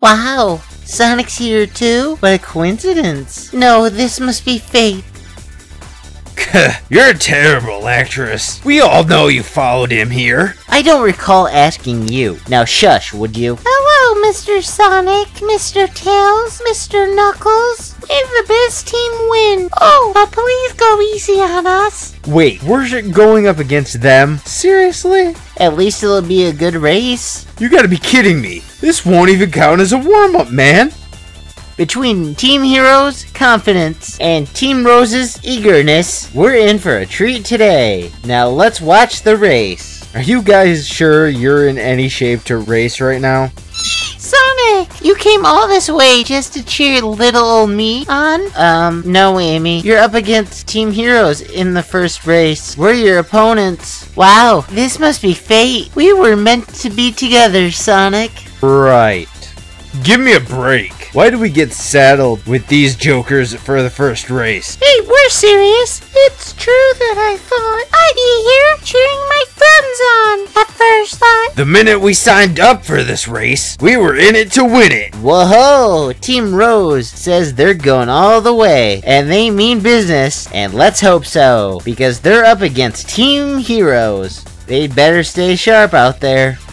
Wow, Sonic's here too? What a coincidence. No, this must be fate. You're a terrible actress. We all know you followed him here. I don't recall asking you. Now shush, would you? Hello, Mr. Sonic, Mr. Tails, Mr. Knuckles. May the best team win. Oh, but please go easy on us. Wait, we're going up against them? Seriously? At least it'll be a good race. You gotta be kidding me. This won't even count as a warm-up, man. Between Team Heroes' confidence and Team Rose's eagerness, we're in for a treat today. Now let's watch the race. Are you guys sure you're in any shape to race right now? Sonic, you came all this way just to cheer little old me on? No, Amy. You're up against Team Heroes in the first race. We're your opponents. Wow, this must be fate. We were meant to be together, Sonic. Right. Give me a break. Why do we get saddled with these jokers for the first race? Hey, we're serious. It's true that I thought I'd be here cheering my friends on at first thought. The minute we signed up for this race, we were in it to win it. Whoa, Team Rose says they're going all the way, and they mean business, and let's hope so, because they're up against Team Heroes. They'd better stay sharp out there.